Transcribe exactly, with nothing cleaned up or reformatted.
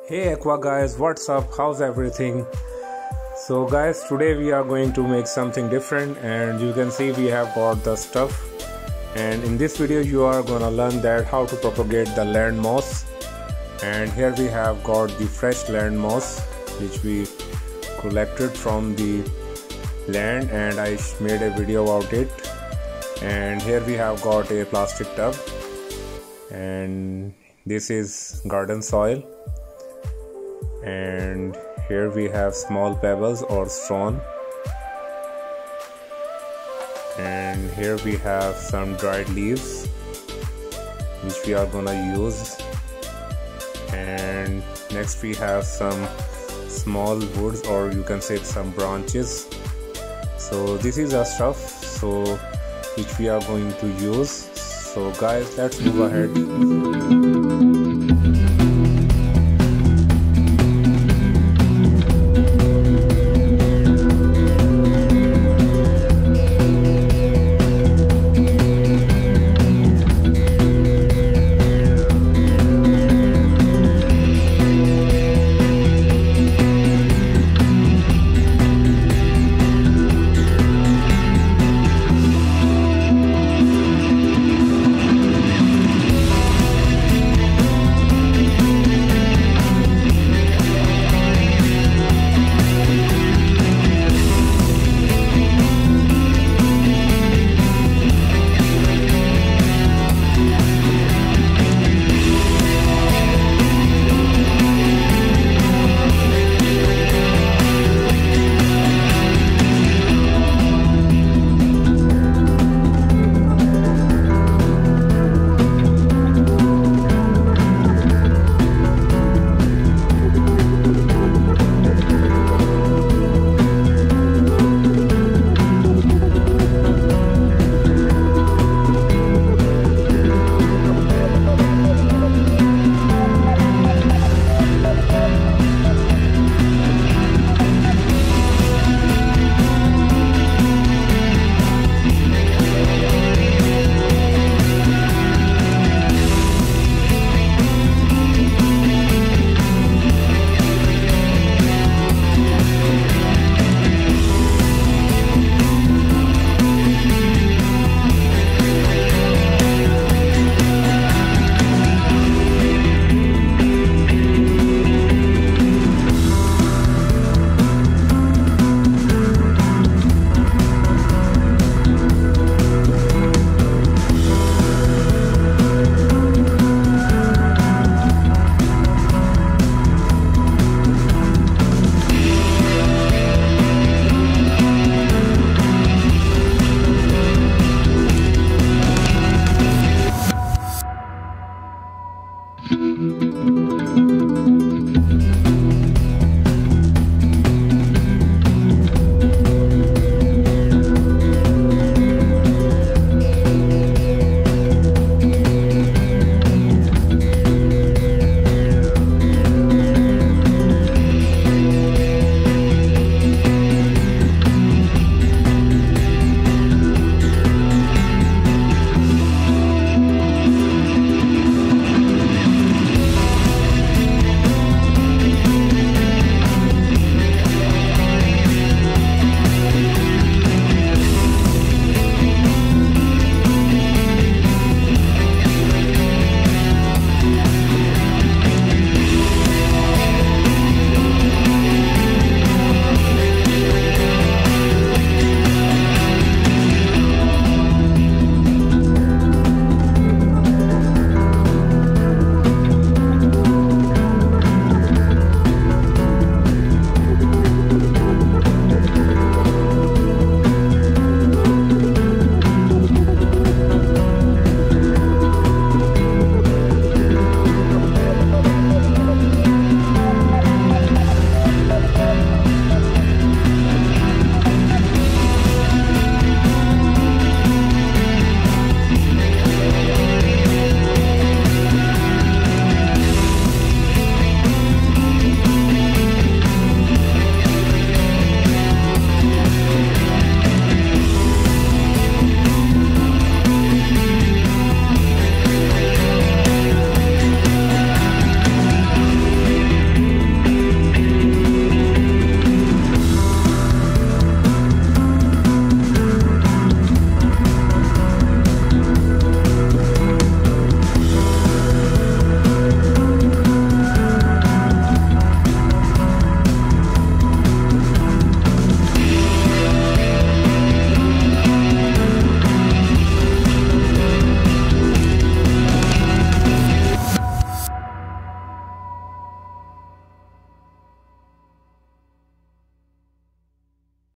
Hey AQUA guys, what's up? How's everything? So guys, today we are going to make something different, and you can see we have got the stuff, and in this video you are gonna learn that how to propagate the land moss. And here we have got the fresh land moss which we collected from the land, and I made a video about it. And here we have got a plastic tub, and this is garden soil, and here we have small pebbles or stone, and here we have some dried leaves which we are gonna use, and next we have some small woods, or you can say some branches. So this is our stuff so which we are going to use. So guys, let's move ahead. Thank you.